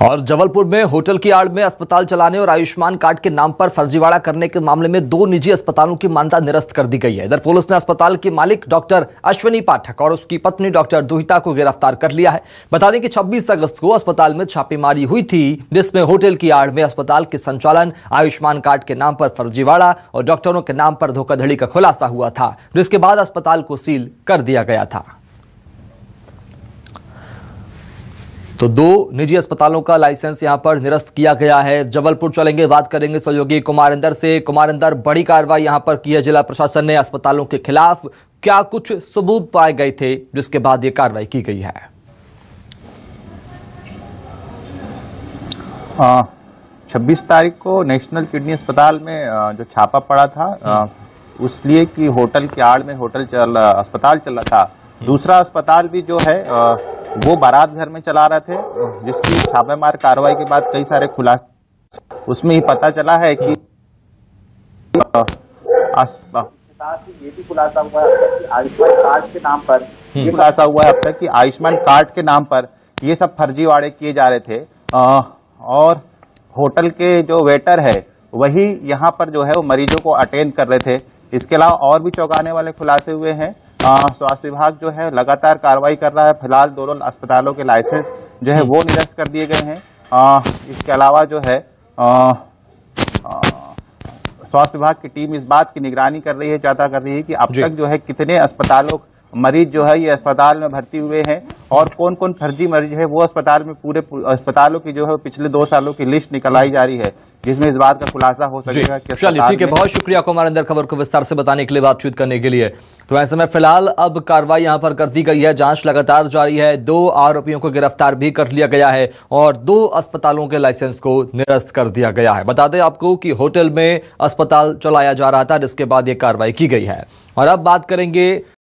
और जबलपुर में होटल की आड़ में अस्पताल चलाने और आयुष्मान कार्ड के नाम पर फर्जीवाड़ा करने के मामले में 2 निजी अस्पतालों की मान्यता निरस्त कर दी गई है। इधर पुलिस ने अस्पताल के मालिक डॉक्टर अश्विनी पाठक और उसकी पत्नी डॉक्टर दुहिता को गिरफ्तार कर लिया है। बता दें कि 26 अगस्त को अस्पताल में छापेमारी हुई थी, जिसमें होटल की आड़ में अस्पताल के संचालन, आयुष्मान कार्ड के नाम पर फर्जीवाड़ा और डॉक्टरों के नाम पर धोखाधड़ी का खुलासा हुआ था, जिसके बाद अस्पताल को सील कर दिया गया था। तो 2 निजी अस्पतालों का लाइसेंस यहां पर निरस्त किया गया है। जबलपुर चलेंगे, बात करेंगे सहयोगी कुमारिंदर से। कुमारिंदर, बड़ी कार्रवाई यहां पर की है जिला प्रशासन ने अस्पतालों के खिलाफ। क्या कुछ सबूत पाए गए थे जिसके बाद ये कार्रवाई की गई है? 26 तारीख को नेशनल किडनी अस्पताल में जो छापा पड़ा था, उसलिए कि होटल की आड़ में अस्पताल चल रहा था। दूसरा अस्पताल भी जो है वो बारात घर में चला रहे थे, जिसकी छापेमार कार्रवाई के बाद कई सारे खुलासे उसमें ही पता चला है कि ये भी खुलासा हुआ है कि आयुष्मान कार्ड के नाम पर खुलासा हुआ है अब तक कि आयुष्मान कार्ड के नाम पर ये सब फर्जीवाड़े किए जा रहे थे। और होटल के जो वेटर है वही यहाँ पर जो है वो मरीजों को अटेंड कर रहे थे। इसके अलावा और भी चौंकाने वाले खुलासे हुए हैं। स्वास्थ्य विभाग जो है लगातार कार्रवाई कर रहा है। फिलहाल दोनों अस्पतालों के लाइसेंस जो है वो निरस्त कर दिए गए हैं। इसके अलावा जो है स्वास्थ्य विभाग की टीम इस बात की निगरानी कर रही है, जांच कर रही है कि अब तक जो है कितने अस्पतालों मरीज जो है ये अस्पताल में भर्ती हुए हैं और कौन कौन फर्जी मरीज है। वो अस्पताल में पूरे अस्पतालों की जो है पिछले 2 सालों की लिस्ट निकलाई जा रही है, जिसमें इस बात का खुलासा हो सकेगा कि चलिए ठीक है, बहुत शुक्रिया कुमारिंदर खबर को विस्तार से बताने के लिए, बातचीत करने के लिए। तो ऐसे में फिलहाल अब कार्रवाई यहां पर कर दी गई है, जांच लगातार जारी है। 2 आरोपियों को गिरफ्तार भी कर लिया गया है और 2 अस्पतालों के लाइसेंस को निरस्त कर दिया गया है। बता दें आपको कि होटल में अस्पताल चलाया जा रहा था, जिसके बाद यह कार्रवाई की गई है। और अब बात करेंगे